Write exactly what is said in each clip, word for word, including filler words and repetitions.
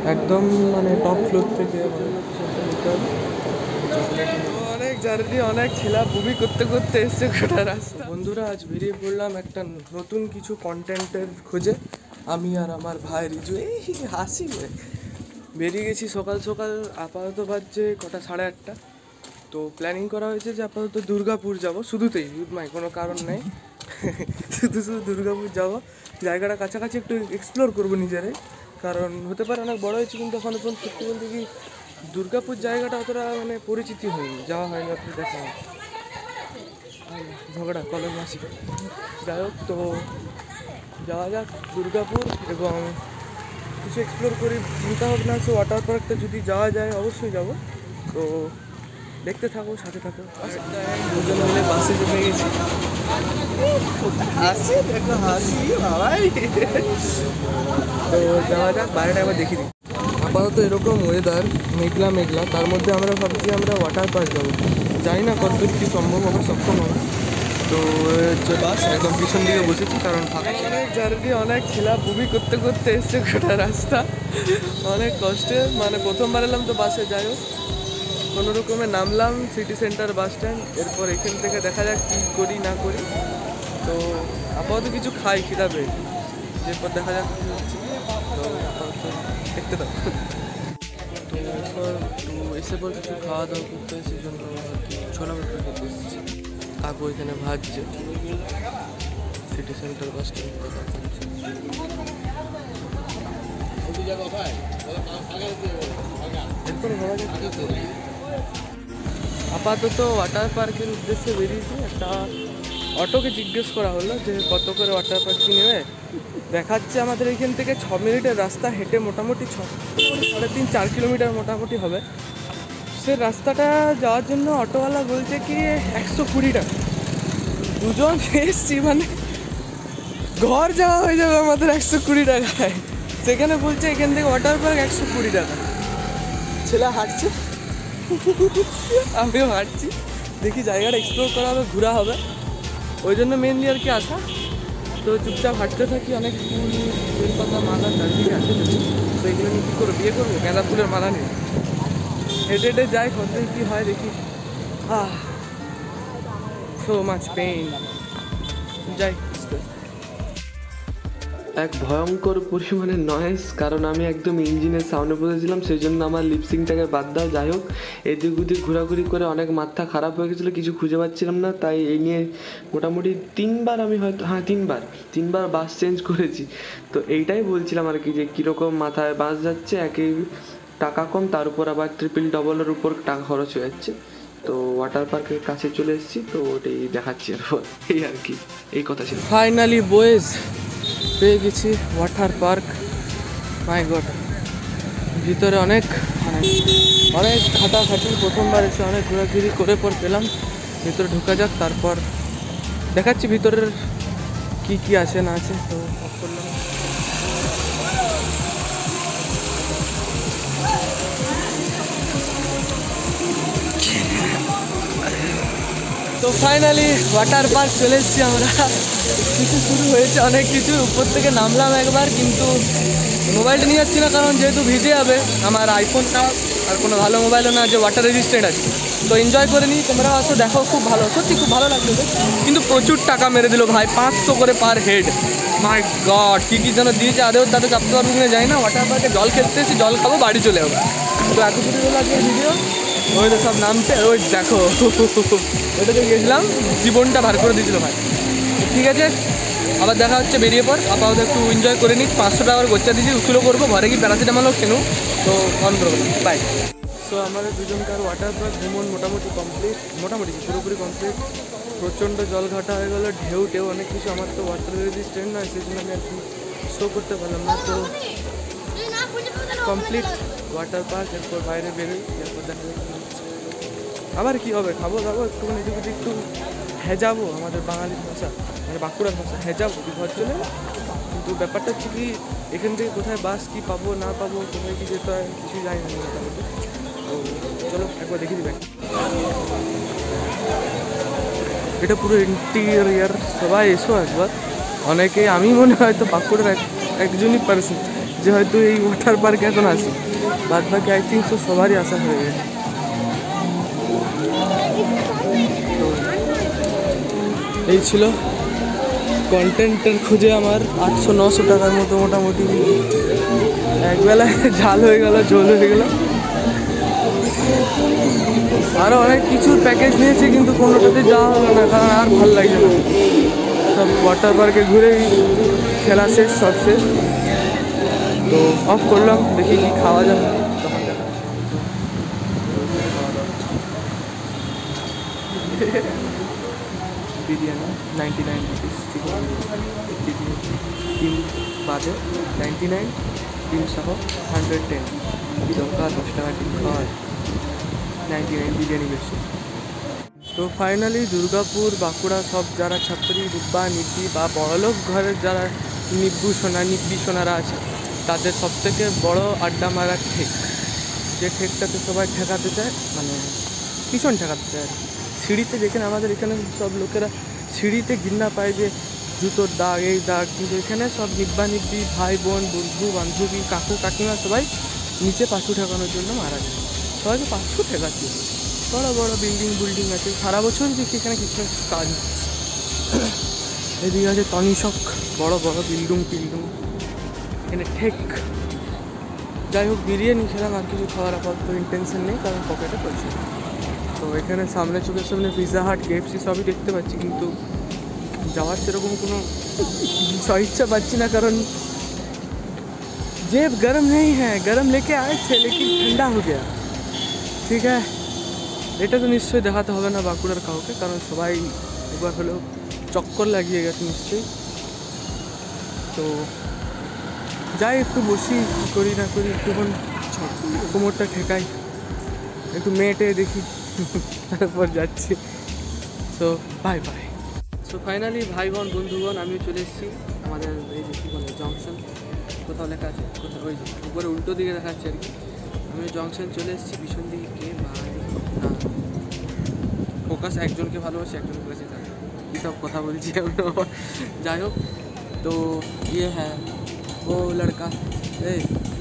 একদম মানে top floor থেকে অনেক জার্নি, অনেক ছেলা বুবি করতে করতে এসছে গোটা রাস্তা। বন্ধুরা, আজ বেরিয়ে পড়লাম একটা নতুন কিছু কন্টেন্টের খোঁজে। আমি আর আমার ভাই রিজু, এই হাসি বেরিয়ে গেছি সকাল সকাল। আপাতত বাজছে কটা, সাড়ে আটটা। তো প্ল্যানিং করা হয়েছে যে আপাতত দুর্গাপুর যাব, শুধুতেই, মাই কোনো কারণ নেই, শুধু শুধু দুর্গাপুর যাবো। জায়গাটা কাছাকাছি একটু এক্সপ্লোর করবো নিজেরাই, কারণ হতে পারে অনেক বড় হয়েছে কিন্তু এখন এখন সত্যি বলতে কি দুর্গাপুর জায়গাটা অতটা মানে পরিচিতি হয়নি, যাওয়া হয়নি, আপনি দেখা হয় ঝগড়া কলেজ মাসি। যাই হোক, তো যাওয়া যাক দুর্গাপুর এবং কিছু এক্সপ্লোর করি। চিন্তা ভাবনা আছে ওয়াটার পার্কটা যদি যাওয়া যায় অবশ্যই যাব। তো দেখতে থাকো, সাথে থাকো। দুজন মিলে বাসে জমে গেছি, হাসি দেখো, হাসি বাবাই। তো যাওয়া যাক, বাইরেটা একবার দেখি দিই। আপাতত এরকম ওয়েদার, মেঘলা মেঘলা, তার মধ্যে আমরা ভাবছি আমরা ওয়াটার পার্ক যাবো। জানি না কতদূর কী সম্ভব হবে, সক্ষম হবে। তো হচ্ছে বাস একদম পিছন দিকে বসেছি, কারণ অনেক জার্নি, অনেক ছেলা বুবি করতে করতে এসছে গোটা রাস্তা, অনেক কষ্টে। মানে প্রথমবার এলাম তো বাসে, যাই হোক কোনো রকমে নামলাম সিটি সেন্টার বাস স্ট্যান্ড। এরপর এখান থেকে দেখা যাক কী করি না করি। তো আপাতত কিছু খাই, খিদা পেয়েছি, এরপর দেখা যাক কী হচ্ছে। তো আপাতত দেখতে থাকো। তো এরপর একটু এসে পর কিছু খাওয়া দাওয়া করতে হয়, সেই জন্য আর কি ছোলা ভাটরা খেতে এসেছি। কাকু এখানে ভাজছে, সিটি সেন্টার বাস স্ট্যান্ড। এরপর ভাবা যাক কী করি। আপাতত ওয়াটার পার্কের উদ্দেশ্যে বেরিয়েছি। একটা অটোকে জিজ্ঞেস করা হলো যে কত করে ওয়াটার পার্ক নেবে। দেখাচ্ছে আমাদের এখান থেকে ছ মিনিটের রাস্তা, হেঁটে মোটামুটি ছ সাড়ে তিন চার কিলোমিটার মোটামুটি হবে। সে রাস্তাটা যাওয়ার জন্য অটোওয়ালা বলছে কি একশো কুড়ি টাকা। দুজন এসছি, মানে ঘর যাওয়া হয়ে যাবে আমাদের একশো কুড়ি টাকায়। সেখানে বলছে এখান থেকে ওয়াটার পার্ক একশো কুড়ি টাকা। ছেলে হাঁটছে, আমিও হাঁটছি, দেখি জায়গাটা এক্সপ্লোর করা হবে, ঘোরা হবে, ওই জন্য মেনলি আর কি আসা। তো চুপচাপ হাঁটতে থাকি। অনেক ফুল, বেলপাতা, মালা চারদিকে আছে। তো এগুলো নিয়ে কী করবো, বিয়ে করবো গাঁদা ফুলের মালা নিয়ে হেঁটে হেঁটে যাই, কতদিন কী হয় দেখি। Ah so much pain. যাই। এক ভয়ঙ্কর পরিমাণে নয়েজ, কারণ আমি একদম ইঞ্জিনের সামনে বসেছিলাম, সেই জন্য আমার লিপসিংটাকে বাদ দাও। যাই হোক, এদিক ওদিক ঘোরাঘুরি করে অনেক মাথা খারাপ হয়ে গেছিলো, কিছু খুঁজে পাচ্ছিলাম না। তাই এই নিয়ে মোটামুটি তিনবার আমি হয়তো, হ্যাঁ তিনবার তিনবার বাস চেঞ্জ করেছি। তো এইটাই বলছিলাম আর কি, যে কীরকম মাথায় বাস যাচ্ছে, একই টাকা কম, তার উপর আবার ট্রিপল ডবলের উপর টাকা খরচ হয়ে যাচ্ছে। তো ওয়াটার পার্কের কাছে চলে এসেছি, তো ওটাই দেখাচ্ছি। এরপর এই আর কি, এই কথা ছিল। ফাইনালি বয়েজ পেয়ে গেছি ওয়াটার পার্ক। মাই গড, ভিতরে অনেক মানে অনেক খাটাখাটি, প্রথমবার এসে অনেক ঘোরাঘুরি করে পর পেলাম। ভিতরে ঢোকা যাক, তারপর দেখাচ্ছি ভিতরের কি কি আছে না আছে। তো অফ করলাম। তো ফাইনালি ওয়াটার পার্ক চলে এসেছি আমরা। কিছু শুরু হয়েছে অনেক কিছু, উপর থেকে নামলাম একবার, কিন্তু মোবাইলটা নিয়ে যাচ্ছি না, কারণ যেহেতু ভিজে যাবে। আমার আইফোনটা আর কোনো ভালো মোবাইলও না যে ওয়াটার রেজিস্ট্যান্ট আছে। তো এনজয় করে নিই, তোমরা আসো দেখো, খুব ভালো, সত্যি খুব ভালো লাগলো। কিন্তু প্রচুর টাকা মেরে দিল ভাই, পাঁচশো করে পার হেড। মাই গড, কী কী যেন দিয়েছে, আদেও তাদের চাপতে পারবো কিনা যাই না। ওয়াটার পার্কে জল খেতে এসেছি, জল খাবো, বাড়ি চলে যাবো। তো এত কিছু হলো আজকের ভিডিও। ওই তো সব নামছে, ওই দেখো ওটাতে গেছিলাম, জীবনটা ভার করে দিয়েছিল ভাই। ঠিক আছে, আবার দেখা হচ্ছে বেরিয়ে পর। আপাতত একটু এনজয় করে নিই। পাঁচশো টাকার গোচ্চা দিয়েছি, উঠুলো করবো, ঘরে গিয়ে প্যারাসিটামলও খেলুন। তো অন করবো, বাই। তো আমাদের দুজনকার ওয়াটার পার্ক ভ্রমণ মোটামুটি কমপ্লিট, মোটামুটি পুরোপুরি কমপ্লিট। প্রচণ্ড জল ঘাটা হয়ে গেলো, ঢেউ টেউ অনেক কিছু। আমার তো ওয়াটার রেজিস্ট্যান্ট নয়, সেই জন্য আমি আর কি শো করতে পারলাম না। তো কমপ্লিট ওয়াটার পার্ক। এরপর বাইরে বেরোই, এরপর দেখা যাচ্ছে আবার কী হবে, খাবো দাবো, একটুখানি এদিক ওদিক একটু হেজাবো, আমাদের বাঙালির ভাষা মানে বাঁকুড়ার ভাষা, হেজাবো, ঘর চলে। কিন্তু ব্যাপারটা হচ্ছে কি, এখান থেকে কোথায় বাস কী পাবো না পাবো, কোথায় কী যেতে হয় কিছু জানি না মোটামুটি। তো চলো একবার দেখে দিবেন। এটা পুরো ইন্টেরিয়ার। সবাই এসো একবার, অনেকে, আমি মনে হয় তো বাঁকুড়ার এক একজনই পারসন যে হয়তো এই ওয়াটার পার্কে এখন আসি, বাদ বাকি আই থিঙ্ক তো সবারই আসা হয়ে গেছে। তো এই ছিল কন্টেন্টের খুঁজে আমার আটশো নশো টাকার মতো মোটামুটি একবেলায় ঝাল হয়ে গেল, ঝোল হয়ে গেল। আরও অনেক কিছুর প্যাকেজ নিয়েছি কিন্তু কোনোটাতে যাওয়া হলো না, কারণ আর ভালো লাগছে না। সব ওয়াটার পার্কে ঘুরেই খেলা শেষ, সব শেষ। তো অফ করলাম, দেখি কি খাওয়া যাবে তখন দেখা। বিরিয়ানি নাইনটি নাইন রুপিস, ডিম বাদে নাইনটি নাইন, ডিম সহ হান্ড্রেড টেন। কি দরকার দশ টাকা ডিম খাওয়ার, নাইনটি নাইন বিরিয়ানি বেশি। তো ফাইনালি দুর্গাপুর বাঁকুড়া সব যারা ছাত্রী ডিব্বা নিব্বি বা বড়লোক ঘরের যারা নিব্বু সোনা নিব্বি সোনারা আছে, তাদের সবথেকে বড় আড্ডা মারার ঠেক, যে ঠেকটাতে সবাই ঠেকাতে চায়, মানে পিছন ঠেকাতে চায় আর কি। সিঁড়িতে যেখানে আমাদের এখানে সব লোকেরা সিঁড়িতে ঘৃণা পায় যে জুতোর দাগ এই দাগ, কিন্তু এখানে সব নিব্বা নিব্বি ভাই বোন বন্ধু বান্ধবী কাকু কাকিমা সবাই নিচে পাছু ঠেকানোর জন্য মারা যায়। সবাইকে পাছু ঠেকাচ্ছে। বড়ো বড়ো বিল্ডিং বিল্ডিং আছে, সারা বছর দেখি এখানে কিছু না কিছু কাজ। এদিকে আছে তনিশক, বড় বড় বিল্ডিং টিল্ডিং, এখানে ঠেক। যাই হোক, বিরিয়ানি খেলাম, আর কিছু খাওয়ার আপাতত ইন্টেনশন নেই, কারণ পকেটে পয়সা। তো এখানে সামনে চোখের সামনে পিৎজা হাট কেএফসি সবই দেখতে পাচ্ছি, কিন্তু যাওয়ার সেরকম কোনো ইচ্ছা পাচ্ছি না, কারণ जेब गर्म नहीं है, गर्म लेके आए थे लेकिन ठंडा हो गया। ठीक है, এটা তো নিশ্চয়ই দেখাতে হবে না বাঁকুড়ার কাউকে, কারণ সবাই একবার হলেও চক্কর লাগিয়ে গেছে নিশ্চয়ই। তো যাই, একটু বসি, করি না করি একটুক্ষণ কোমরটা ঠেকাই, একটু মেয়েটে দেখি, তারপর যাচ্ছি। So bye bye. So finally ভাই বোন বন্ধুগণ, আমিও চলে এসেছি আমাদের এই যে কী বলে জংশন, কোথাও লেখা আছে, কোথাও ওই যে উপরে উল্টো দিকে দেখাচ্ছে আর কি। আমি জংশন চলে এসেছি, পিছন দিকে কে ভাই না ফোকাস একজনকে ভালোবাসি একজনকে কাছে থাকে, কী সব কথা বলছি আমি। যাই হোক, তো ইয়ে হ্যাঁ ও লড়কা এই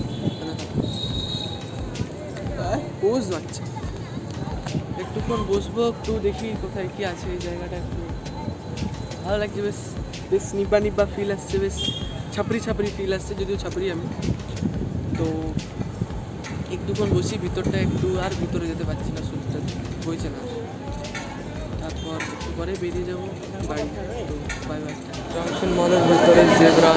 পোজ আচ্ছা, একটুক্ষণ বসবো, একটু দেখি কোথায় কী আছে এই জায়গাটা, একটু ভালো লাগছে, বেশ বেশ নিব্বা নিব্বা ফিল আসছে, বেশ ছাপড়ি ছাপড়ি ফিল আসছে, যদিও ছাপড়ি আমি। তো একটুক্ষণ বসি, ভিতরটা একটু আর ভিতরে যেতে পারছি না, শরীরটা হয়েছে না, তারপর একটু পরে বেরিয়ে যাবো বাড়ি। তো বাই বাই। জংশন মলের ভিতরে জেব্রা,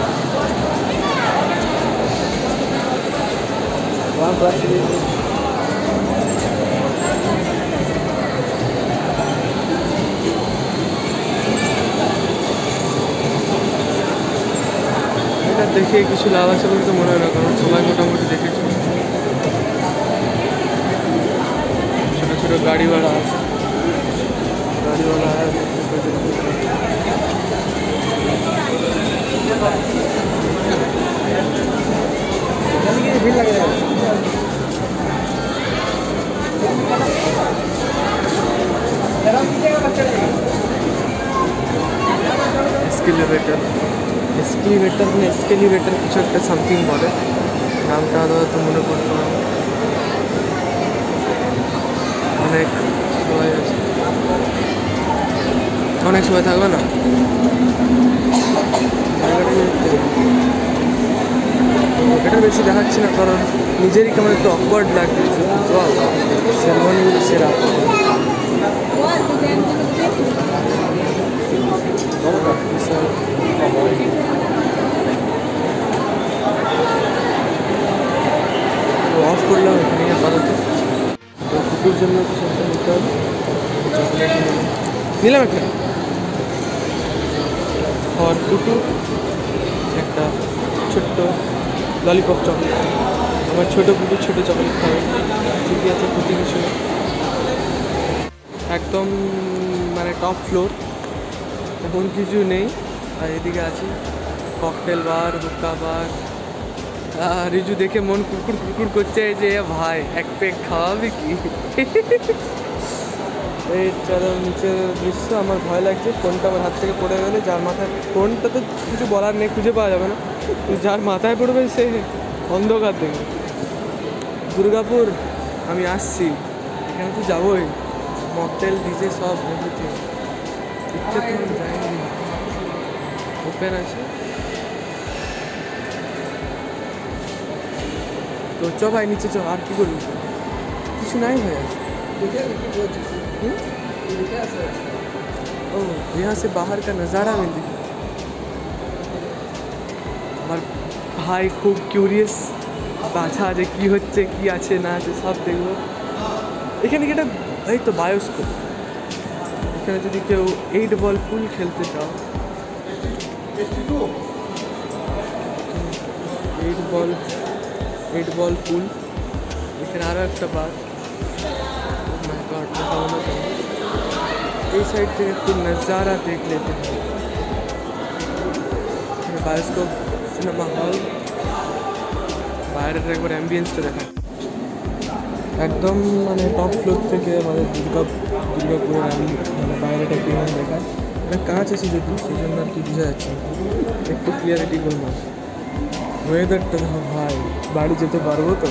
এটা দেখে কিছু লাভ আছে বলে তো মনে হয় না, কারণ সবাই মোটামুটি দেখেছে। ছোটো ছোটো গাড়িওয়ালা আছে, গাড়িওয়ালা আছে, ভিড় লাগে। এসকেলেটর এসকেলেটর না এসকেলেটর কিছু একটা সামথিং বলে, নামটা তো মনে পড়তো না। অনেক সবাই আছে, অনেক সময় থাকবে না, এটা বেশি দেখাচ্ছি না, কারণ নিজেরই কেমন একটু অকওয়ার্ড লাগছে। সেরমনিগুলো সেরা। অফ করলাম এখানে আপাতত। তো কুকুর জন্য কিছু একটা নিতে হবে, চকলেট নিলাম একটা, আর কুটু একটা ছোট্ট ললিপপ চকলেট। আমার ছোটো কুকুর ছোটো চকলেট খাবে, ঠিকই আছে, কুটি কিছু একদম মানে টপ ফ্লোর, এখন কিছু নেই। আর এদিকে আছে ককটেল বার, হুক্কা বার। রিজু দেখে মন কুকুর কুকুর করছে যে ভাই এক পেক খাওয়াবে কি। এই চলো নিচের দৃশ্য। আমার ভয় লাগছে ফোনটা আমার হাত থেকে পড়ে গেলে, যার মাথায় ফোনটা তো কিছু বলার নেই, খুঁজে পাওয়া যাবে না, যার মাথায় পড়বে সে অন্ধকার দেখবে। দুর্গাপুর আমি আসছি, এখানে তো যাবোই, মকটেল ডিজে সব এভরিথিং। ইচ্ছে তো আমি যাইনি, ওপেন আছে তো চ ভাই নিচে চ। আর কি করবি, কিছু নাই ভাই। ओ यहाँ से बाहर का नज़ारा मिल रही। আমার ভাই খুব কিউরিয়াস, বাছা যে কী হচ্ছে কী আছে না আছে সব দেখবো। এখানে কি একটা এই তো বায়োস্কোপ, এখানে যদি কেউ এইট বল পুল খেলতে চাও, এইট বল এইট বল পুল। এখানে আরও একটা বার, এই সাইড থেকে একটু नज़ारा देख लेते हैं। বায়োস্কোপ, সিনেমা হল, বাইরের একবার অ্যাম্বিয়েন্সটা দেখায় একদম মানে টপ ফ্লোর থেকে আমাদের দুর্গা দুর্গাপুরের আমি মানে বাইরেটা কীভাবে দেখায়। এটা কাঁচ আছে যদি, সেই জন্য আর কি বোঝা যাচ্ছে একটু ক্লিয়ারিটি করবো। ওয়েদারটা দেখো ভাই, বাড়ি যেতে পারবো তো।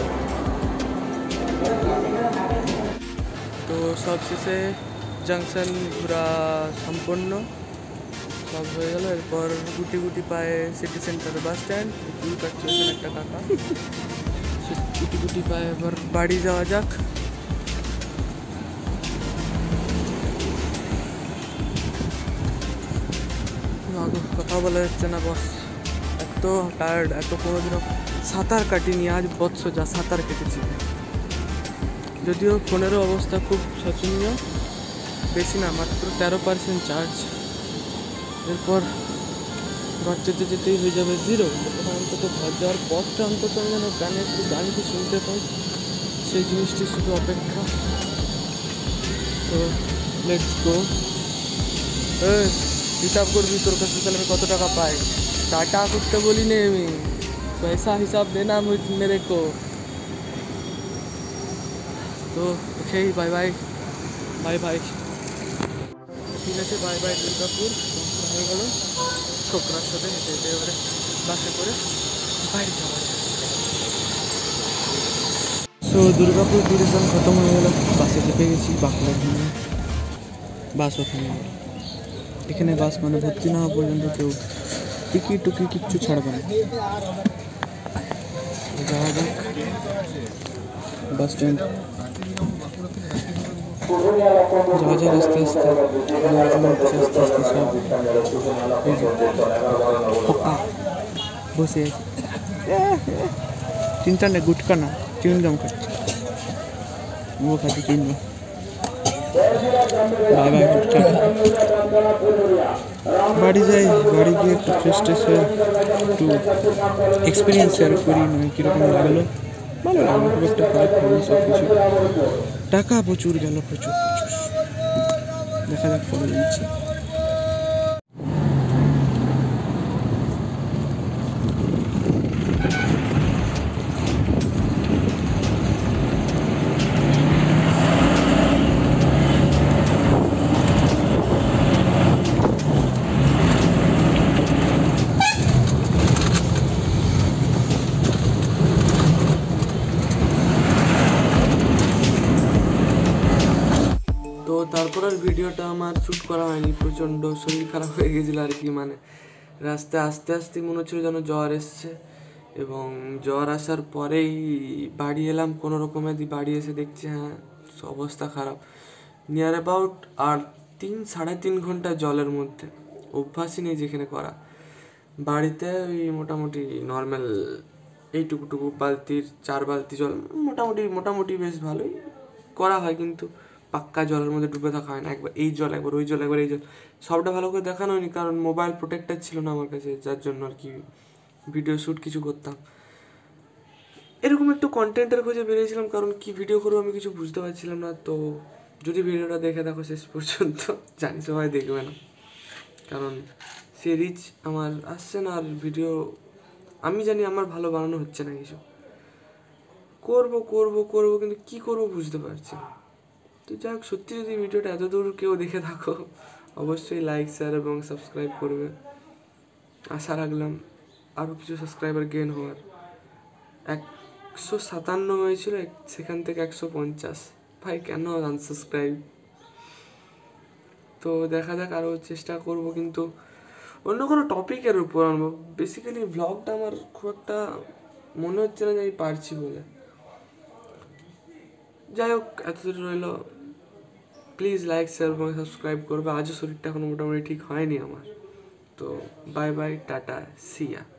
তো সব শেষে জংশন ঘোরা সম্পন্ন, সব হয়ে গেল। এরপর গুটি গুটি পায়ে সিটি সেন্টার বাস স্ট্যান্ড, চুল কাটছে ওখানে একটা কাকা, গুটি গুটি পায়ে এবার বাড়ি যাওয়া যাক। কথা বলা যাচ্ছে না বস, এত টায়ার্ড, এত কোনোদিনও সাঁতার কাটিনি, আজ বৎস যা সাঁতার কেটেছি। যদিও ফোনেরও অবস্থা খুব শোচনীয়, বেশি না মাত্র তেরো পার্সেন্ট চার্জ। এরপর ঘর যেতে যেতেই হয়ে যাবে জিরো। অন্তত ঘর যাওয়ার পথটা অন্তত আমি যেন গানে একটু গানটি শুনতে পাই, সেই জিনিসটি শুধু অপেক্ষা। তো লেটস গো। হিসাব করবি তোর কাছে তাহলে আমি কত টাকা পাই, টাটা করতে বলি নে আমি, পয়সা হিসাব দেনা মেরে কো। তো okay bye bye bye bye, ঠিক আছে বাই বাই দুর্গাপুর। হয়ে গেল ছোকরার সাথে হেঁটে হেঁটে এবারে বাসে করে বাইরে যাওয়া যায়। সো দুর্গাপুর ট্যুরিজম খতম হয়ে গেল, বাসে চেপে গেছি বাঁকুড়ার জন্য। বাস ওখানে, এখানে বাস মানে ভর্তি না হওয়া পর্যন্ত কেউ টিকিট টুকি কিচ্ছু ছাড়বে না। যাওয়া যাক বাস স্ট্যান্ড, যাওয়া যাক আস্তে আস্তে আস্তে আস্তে সব পোকা বসে চিন্তা নেই, গুটকা না চুইংগাম খাচ্ছে, ও খাতে কিনবো। বাই বাই, বাড়ি যাই, বাড়ি গিয়ে একটু ফ্রেশ ট্রেশ হয়ে একটু এক্সপিরিয়েন্স শেয়ার করি, নয় কীরকম লাগলো। ভালো লাগলো, খুব একটা খারাপ হয়নি সব কিছু। টাকা প্রচুর গেল, প্রচুর প্রচুর। দেখা যাক কবে দিচ্ছি। তো তারপর আর ভিডিওটা আমার শ্যুট করা হয়নি, প্রচণ্ড শরীর খারাপ হয়ে গেছিলো আর কি। মানে রাস্তায় আস্তে আস্তে মনে হচ্ছিলো যেন জ্বর এসছে, এবং জ্বর আসার পরেই বাড়ি এলাম কোনো রকমে। দিয়ে বাড়ি এসে দেখছি হ্যাঁ অবস্থা খারাপ। নিয়ার অ্যাবাউট আর তিন সাড়ে তিন ঘন্টা জলের মধ্যে, অভ্যাসই নেই যেখানে করা। বাড়িতে ওই মোটামুটি নর্মাল এইটুকুটুকু বালতির চার বালতি জল, মোটামুটি মোটামুটি বেশ ভালোই করা হয়, কিন্তু পাক্কা জলের মধ্যে ডুবে থাকা হয় না। একবার এই জল, একবার ওই জল, একবার এই জল, সবটা ভালো করে দেখানো হয়নি, কারণ মোবাইল প্রোটেক্টার ছিল না আমার কাছে, যার জন্য আর কি ভিডিও শ্যুট কিছু করতাম। এরকম একটু কন্টেন্টের খোঁজে বেরিয়েছিলাম, কারণ কি ভিডিও করবো আমি কিছু বুঝতে পারছিলাম না। তো যদি ভিডিওটা দেখে দেখো শেষ পর্যন্ত, জানি সবাই দেখবে না, কারণ সে রিচ আমার আসছে না। আর ভিডিও আমি জানি আমার ভালো বানানো হচ্ছে না, কিছু করবো করবো করবো কিন্তু কী করবো বুঝতে পারছি না। তো যাই হোক, সত্যি যদি ভিডিওটা এত দূর কেউ দেখে থাকো অবশ্যই লাইক শেয়ার এবং সাবস্ক্রাইব করবে। আশা রাখলাম আরও কিছু সাবস্ক্রাইবার গেন হওয়ার। একশো সাতান্ন হয়েছিল, সেখান থেকে একশো পঞ্চাশ। ভাই কেন আনসাবস্ক্রাইব? তো দেখা যাক, আরও চেষ্টা করব, কিন্তু অন্য কোনো টপিকের উপর আনবো। বেসিক্যালি ভ্লগটা আমার খুব একটা মনে হচ্ছে না যে আমি পারছি বলে। যাই হোক, এতদূর রইল। প্লিজ লাইক শেয়ার এবং সাবস্ক্রাইব করবে। আজও শরীরটা এখনো মোটামুটি ঠিক হয়নি আমার। তো বাই বাই, টাটা, সিয়া।